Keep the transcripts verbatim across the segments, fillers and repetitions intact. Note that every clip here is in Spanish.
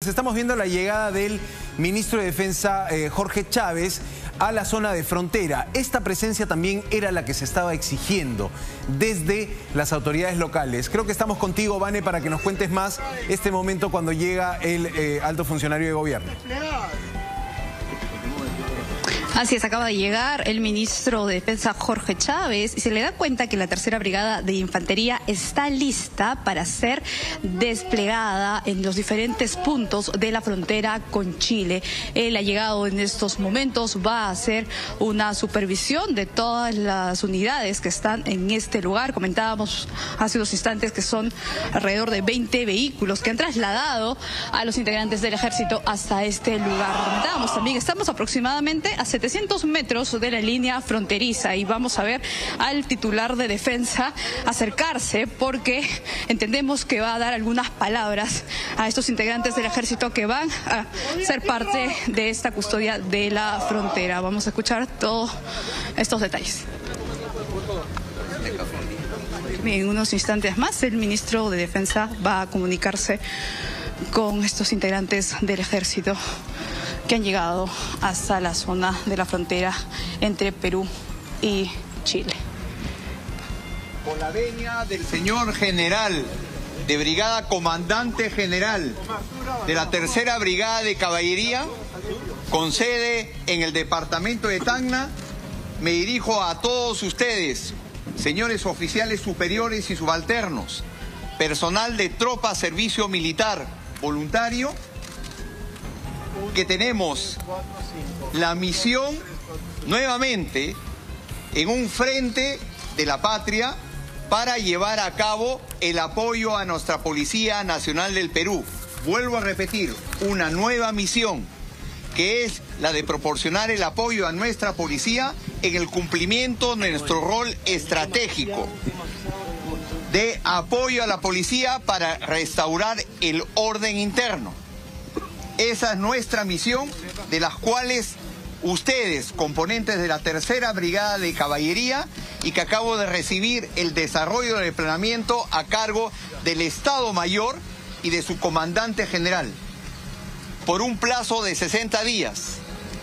Estamos viendo la llegada del ministro de Defensa, eh, Jorge Chávez, a la zona de frontera. Esta presencia también era la que se estaba exigiendo desde las autoridades locales. Creo que estamos contigo, Vane, para que nos cuentes más este momento cuando llega el eh, alto funcionario de gobierno. Así es, acaba de llegar el ministro de Defensa Jorge Chávez y se le da cuenta que la tercera brigada de infantería está lista para ser desplegada en los diferentes puntos de la frontera con Chile. Él ha llegado en estos momentos, va a hacer una supervisión de todas las unidades que están en este lugar. Comentábamos hace unos instantes que son alrededor de veinte vehículos que han trasladado a los integrantes del ejército hasta este lugar. Comentábamos también, estamos aproximadamente a setecientos metros de la línea fronteriza y vamos a ver al titular de defensa acercarse porque entendemos que va a dar algunas palabras a estos integrantes del ejército que van a ser parte de esta custodia de la frontera. Vamos a escuchar todos estos detalles. En unos instantes más el ministro de Defensa va a comunicarse con estos integrantes del ejército que han llegado hasta la zona de la frontera entre Perú y Chile. Con la venia del señor general de brigada, comandante general de la tercera brigada de caballería, con sede en el departamento de Tacna, me dirijo a todos ustedes, señores oficiales superiores y subalternos, personal de tropa, servicio militar voluntario, que tenemos la misión nuevamente en un frente de la patria para llevar a cabo el apoyo a nuestra Policía Nacional del Perú. Vuelvo a repetir, una nueva misión que es la de proporcionar el apoyo a nuestra policía en el cumplimiento de nuestro rol estratégico de apoyo a la policía para restaurar el orden interno. Esa es nuestra misión, de las cuales ustedes, componentes de la tercera brigada de caballería, y que acabo de recibir el desarrollo del planeamiento a cargo del Estado Mayor y de su comandante general, por un plazo de sesenta días.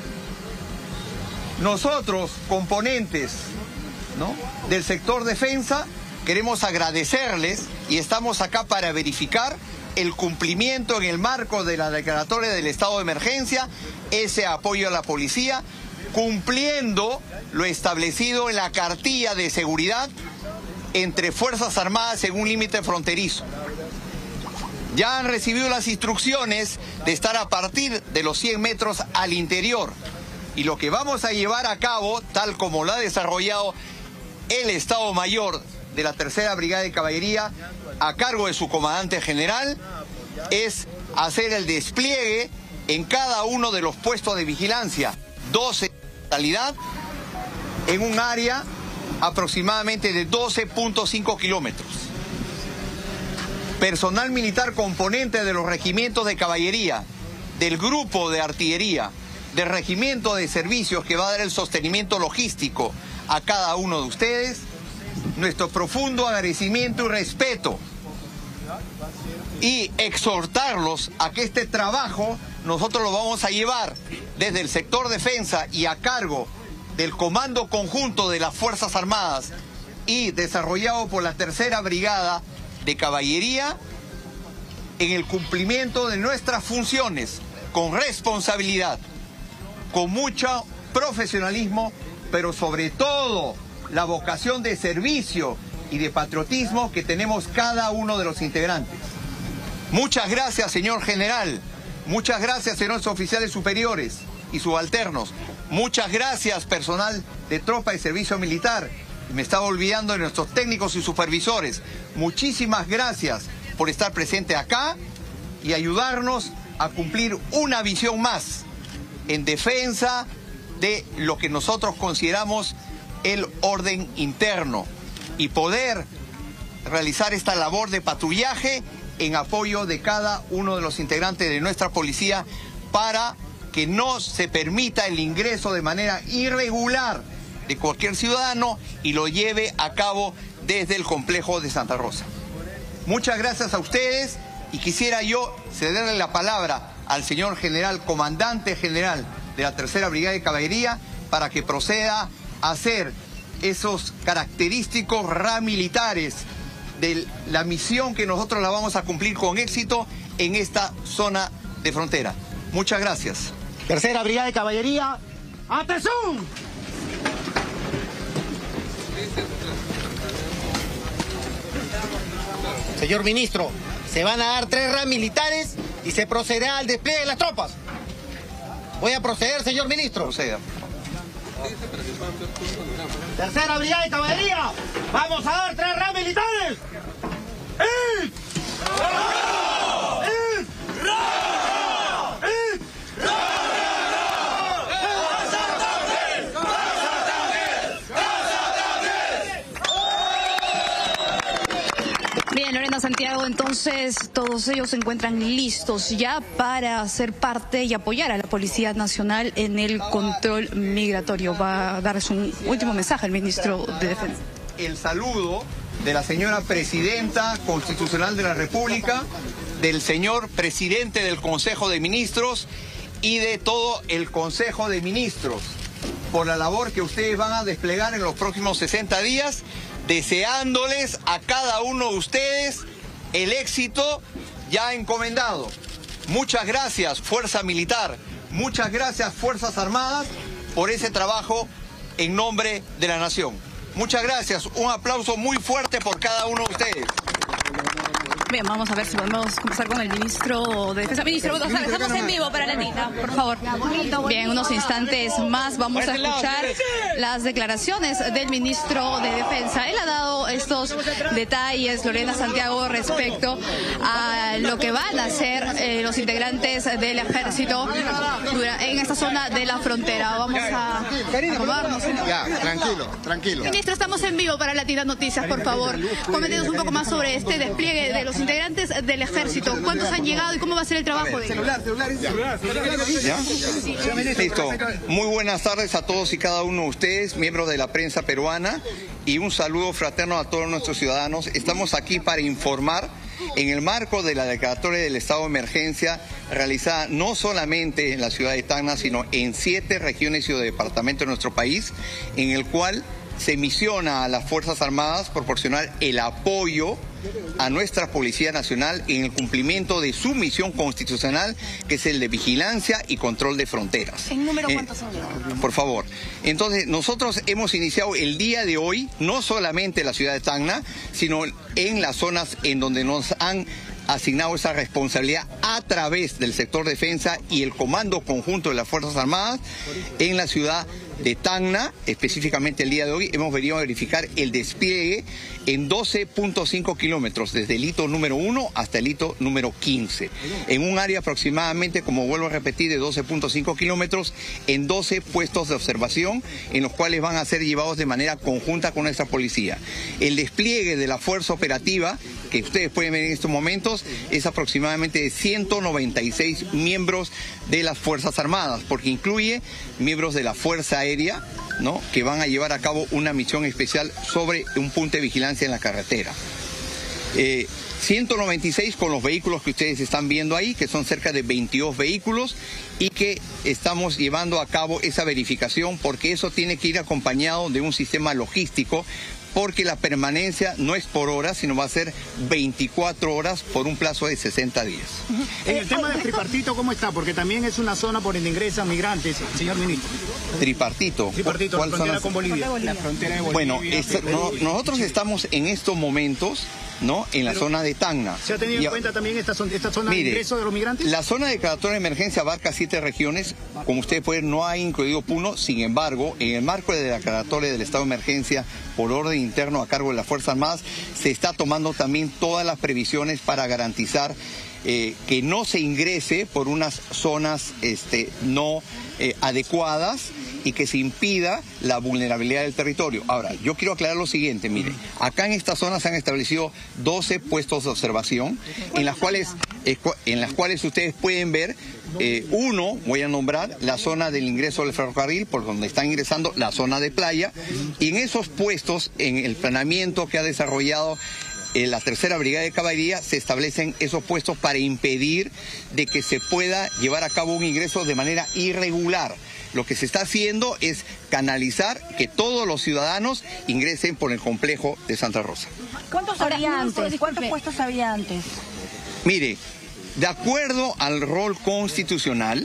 Nosotros, componentes, ¿no?, del sector defensa, queremos agradecerles y estamos acá para verificar el cumplimiento en el marco de la declaratoria del estado de emergencia, ese apoyo a la policía, cumpliendo lo establecido en la cartilla de seguridad entre Fuerzas Armadas en un límite fronterizo. Ya han recibido las instrucciones de estar a partir de los cien metros al interior. Y lo que vamos a llevar a cabo, tal como lo ha desarrollado el Estado Mayor de la tercera brigada de caballería, a cargo de su comandante general, es hacer el despliegue en cada uno de los puestos de vigilancia, doce en totalidad, en un área aproximadamente de doce punto cinco kilómetros. Personal militar componente de los regimientos de caballería, del grupo de artillería, del regimiento de servicios que va a dar el sostenimiento logístico a cada uno de ustedes, nuestro profundo agradecimiento y respeto, y exhortarlos a que este trabajo nosotros lo vamos a llevar desde el sector defensa y a cargo del Comando Conjunto de las Fuerzas Armadas y desarrollado por la tercera brigada de caballería en el cumplimiento de nuestras funciones con responsabilidad, con mucho profesionalismo, pero sobre todo la vocación de servicio y de patriotismo que tenemos cada uno de los integrantes. Muchas gracias, señor general. Muchas gracias, señores oficiales superiores y subalternos. Muchas gracias, personal de tropa y servicio militar. Me estaba olvidando de nuestros técnicos y supervisores. Muchísimas gracias por estar presente acá y ayudarnos a cumplir una visión más en defensa de lo que nosotros consideramos el orden interno y poder realizar esta labor de patrullaje en apoyo de cada uno de los integrantes de nuestra policía para que no se permita el ingreso de manera irregular de cualquier ciudadano y lo lleve a cabo desde el complejo de Santa Rosa. Muchas gracias a ustedes Y quisiera yo cederle la palabra al señor general, comandante general de la tercera Brigada de Caballería, para que proceda a hacer esos característicos ramilitares de la misión que nosotros la vamos a cumplir con éxito en esta zona de frontera. Muchas gracias. Tercera Brigada de Caballería, ¡atención! Señor ministro, se van a dar tres R A M militares y se procederá al despliegue de las tropas. Voy a proceder, señor ministro. Proceda. Tercera Brigada de Caballería, vamos a dar tres R A M militares. ¡Y! ¡Y! Bien, Lorena Santiago, entonces todos ellos se encuentran listos ya para ser parte y apoyar a la Policía Nacional en el control migratorio. Va a darles un último mensaje al ministro de Defensa. El saludo de la señora Presidenta Constitucional de la República, del señor Presidente del Consejo de Ministros y de todo el Consejo de Ministros por la labor que ustedes van a desplegar en los próximos sesenta días, deseándoles a cada uno de ustedes el éxito ya encomendado. Muchas gracias, Fuerza Militar, muchas gracias, Fuerzas Armadas, por ese trabajo en nombre de la nación. Muchas gracias, un aplauso muy fuerte por cada uno de ustedes. Bien, vamos a ver si podemos conversar con el ministro de Defensa. Ministro, estamos en vivo para Latina, por favor. Bien, unos instantes más vamos a escuchar las declaraciones del ministro de Defensa. Él ha dado estos detalles, Lorena Santiago, respecto a lo que van a hacer eh, los integrantes del ejército en esta zona de la frontera. Vamos a acomodarnos. Ya, tranquilo, tranquilo. Ministro, estamos en vivo para Latina Noticias, por favor. Coméntenos un poco más sobre este despliegue de los integrantes del ejército. ¿Cuántos han llegado y cómo va a ser el trabajo de ellos? ¿Ya? Listo. Muy buenas tardes a todos y cada uno de ustedes, miembros de la prensa peruana, y un saludo fraterno a todos nuestros ciudadanos. Estamos aquí para informar en el marco de la declaratoria del estado de emergencia realizada no solamente en la ciudad de Tacna, sino en siete regiones y departamentos de nuestro país, en el cual se misiona a las Fuerzas Armadas proporcionar el apoyo a nuestra Policía Nacional en el cumplimiento de su misión constitucional, que es el de vigilancia y control de fronteras. ¿En número cuántos han llegado? Eh, por favor. Entonces, nosotros hemos iniciado el día de hoy, no solamente en la ciudad de Tacna, sino en las zonas en donde nos han asignado esa responsabilidad a través del sector defensa y el Comando Conjunto de las Fuerzas Armadas en la ciudad de Tacna. Específicamente el día de hoy hemos venido a verificar el despliegue en doce punto cinco kilómetros, desde el hito número uno hasta el hito número quince, en un área aproximadamente, como vuelvo a repetir, de doce punto cinco kilómetros, en doce puestos de observación, en los cuales van a ser llevados de manera conjunta con nuestra policía. El despliegue de la fuerza operativa, que ustedes pueden ver en estos momentos, es aproximadamente de ciento noventa y seis miembros de las Fuerzas Armadas, porque incluye miembros de la Fuerza Aérea, ¿no?, que van a llevar a cabo una misión especial sobre un punto de vigilancia en la carretera. Eh, ciento noventa y seis con los vehículos que ustedes están viendo ahí, que son cerca de veintidós vehículos, y que estamos llevando a cabo esa verificación porque eso tiene que ir acompañado de un sistema logístico, porque la permanencia no es por horas, sino va a ser veinticuatro horas por un plazo de sesenta días. En el tema del tripartito, ¿cómo está? Porque también es una zona por donde ingresan migrantes, señor ministro. Tripartito. Tripartito, la ¿Cuál frontera son con Bolivia. La frontera de Bolivia. Bueno, es, no, nosotros estamos en estos momentos, ¿no?, en la Pero, zona de Tacna. ¿Se ha tenido Y, en cuenta también esta zona, esta zona mire, de ingreso de los migrantes? La zona de declaratoria de emergencia abarca siete regiones. Como ustedes pueden ver, no ha incluido Puno. Sin embargo, en el marco de la declaratoria del estado de emergencia por orden interno a cargo de las Fuerzas Armadas, se está tomando también todas las previsiones para garantizar eh, que no se ingrese por unas zonas este, no eh, adecuadas y que se impida la vulnerabilidad del territorio. Ahora, yo quiero aclarar lo siguiente, mire, acá en esta zona se han establecido doce puestos de observación, en las cuales, en las cuales ustedes pueden ver, eh, uno, voy a nombrar, la zona del ingreso del ferrocarril, por donde están ingresando la zona de playa, y en esos puestos, en el planeamiento que ha desarrollado en la tercera brigada de caballería se establecen esos puestos para impedir de que se pueda llevar a cabo un ingreso de manera irregular. Lo que se está haciendo es canalizar que todos los ciudadanos ingresen por el complejo de Santa Rosa. ¿Cuántos había antes? ¿Cuántos puestos había antes? Mire, de acuerdo al rol constitucional,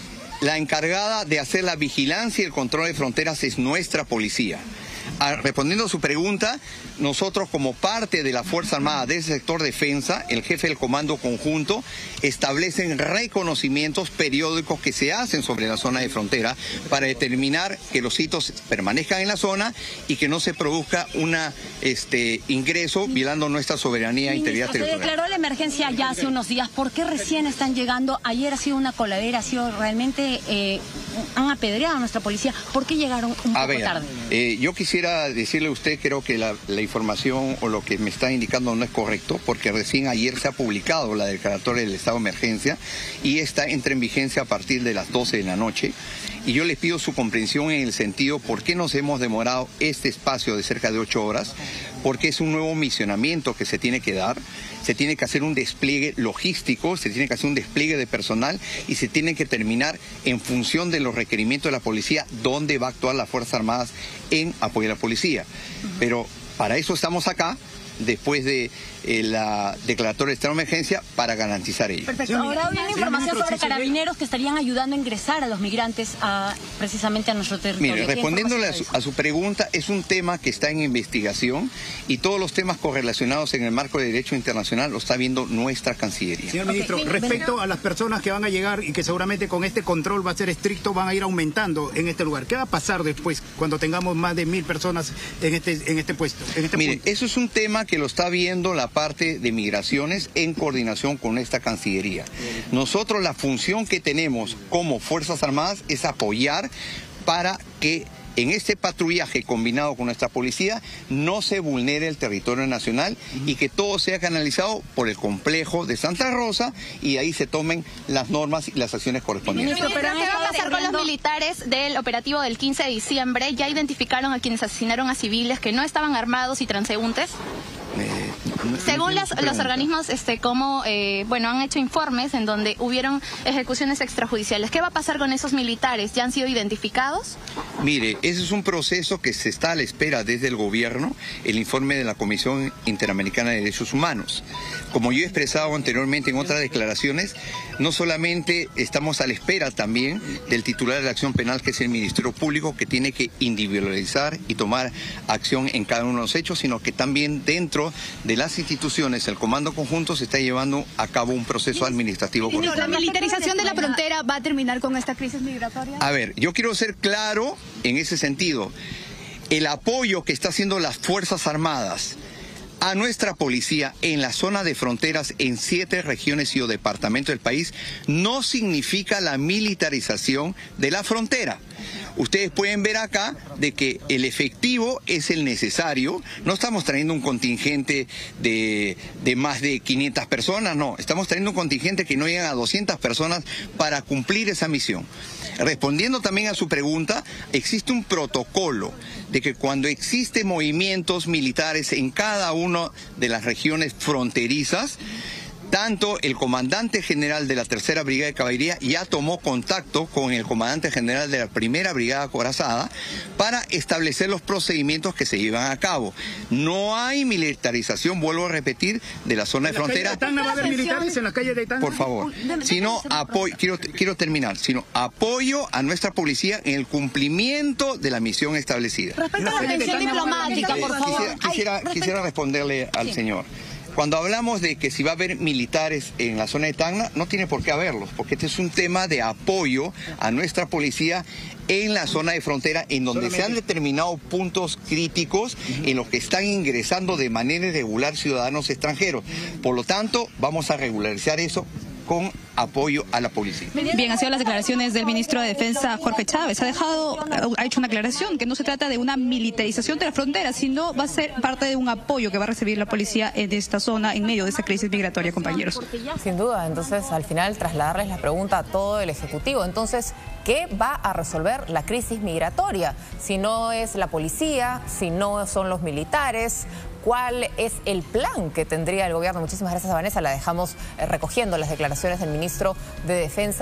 la encargada de hacer la vigilancia y el control de fronteras es nuestra policía. Ah, respondiendo a su pregunta, nosotros como parte de la Fuerza Armada del sector defensa, el jefe del Comando Conjunto, establecen reconocimientos periódicos que se hacen sobre la zona de frontera para determinar que los sitios permanezcan en la zona y que no se produzca un este, ingreso violando nuestra soberanía e integridad territorial. Se declaró la emergencia ya hace unos días. ¿Por qué recién están llegando? Ayer ha sido una coladera, ha sido realmente... Eh, han apedreado a nuestra policía. ¿Por qué llegaron un poco a ver, tarde? Eh, yo quisiera decirle a usted, creo que la, la información o lo que me está indicando no es correcto, porque recién ayer se ha publicado la declaratoria del estado de emergencia y esta entra en vigencia a partir de las doce de la noche. Y yo les pido su comprensión en el sentido por qué nos hemos demorado este espacio de cerca de ocho horas, porque es un nuevo misionamiento que se tiene que dar, se tiene que hacer un despliegue logístico, se tiene que hacer un despliegue de personal y se tiene que terminar en función de los requerimientos de la policía dónde va a actuar las Fuerzas Armadas en apoyo a la policía. Pero para eso estamos acá, después de eh, la declaratoria de estado de emergencia, para garantizar ello. Perfecto. Ahora hay una información sobre carabineros que estarían ayudando a ingresar a los migrantes a, precisamente a nuestro territorio. Mire, respondiéndole a su, a su pregunta, es un tema que está en investigación y todos los temas correlacionados en el marco de derecho internacional lo está viendo nuestra Cancillería. Señor ministro, okay, respecto a las personas que van a llegar y que seguramente con este control va a ser estricto, van a ir aumentando en este lugar. ¿Qué va a pasar después cuando tengamos más de mil personas en este, en este puesto? En este Mire, punto? Eso es un tema que lo está viendo la parte de migraciones en coordinación con esta Cancillería. Nosotros la función que tenemos como Fuerzas Armadas es apoyar para que en este patrullaje combinado con nuestra policía no se vulnere el territorio nacional y que todo sea canalizado por el complejo de Santa Rosa y ahí se tomen las normas y las acciones correspondientes. Ministro, ¿pero qué va a pasar con los militares del operativo del quince de diciembre? ¿Ya identificaron a quienes asesinaron a civiles que no estaban armados y transeúntes? Eh, no, Según no las, los organismos, este, como, eh, bueno, han hecho informes en donde hubieron ejecuciones extrajudiciales. ¿Qué va a pasar con esos militares? ¿Ya han sido identificados? Mire, ese es un proceso que se está a la espera desde el gobierno, el informe de la Comisión Interamericana de Derechos Humanos. Como yo he expresado anteriormente en otras declaraciones, no solamente estamos a la espera también del titular de la acción penal, que es el Ministerio Público, que tiene que individualizar y tomar acción en cada uno de los hechos, sino que también dentro de las instituciones, el Comando Conjunto se está llevando a cabo un proceso administrativo. ¿La militarización de la frontera va a terminar con esta crisis migratoria? A ver, yo quiero ser claro en ese sentido. El apoyo que está haciendo las Fuerzas Armadas a nuestra policía en la zona de fronteras en siete regiones y o departamentos del país no significa la militarización de la frontera. Ustedes pueden ver acá de que el efectivo es el necesario. No estamos trayendo un contingente de, de más de quinientas personas, no. Estamos trayendo un contingente que no llega a doscientas personas para cumplir esa misión. Respondiendo también a su pregunta, existe un protocolo de que cuando existen movimientos militares en cada una de las regiones fronterizas, tanto el comandante general de la tercera brigada de caballería ya tomó contacto con el comandante general de la primera brigada acorazada para establecer los procedimientos que se llevan a cabo. No hay militarización, vuelvo a repetir, de la zona de frontera. ¿En la calle de Tacna va a haber militares en la calle de Tacna? Por favor, sino apoyo, quiero, quiero terminar, sino apoyo a nuestra policía en el cumplimiento de la misión establecida. Respecto a la atención diplomática, por favor. Quisiera, quisiera, Ay, quisiera responderle al sí. señor. Cuando hablamos de que si va a haber militares en la zona de Tacna, no tiene por qué haberlos, porque este es un tema de apoyo a nuestra policía en la zona de frontera, en donde Solamente. se han determinado puntos críticos uh-huh. en los que están ingresando de manera irregular ciudadanos extranjeros. Por lo tanto, vamos a regularizar eso con apoyo a la policía. Bien, han sido las declaraciones del ministro de Defensa, Jorge Chávez. Ha dejado, ha hecho una aclaración que no se trata de una militarización de la frontera, sino va a ser parte de un apoyo que va a recibir la policía en esta zona en medio de esa crisis migratoria, compañeros. Sin duda, entonces al final trasladarles la pregunta a todo el Ejecutivo. Entonces, ¿qué va a resolver la crisis migratoria? Si no es la policía, si no son los militares, ¿cuál es el plan que tendría el gobierno? Muchísimas gracias a Vanessa, la dejamos eh, recogiendo las declaraciones del ministro de Defensa.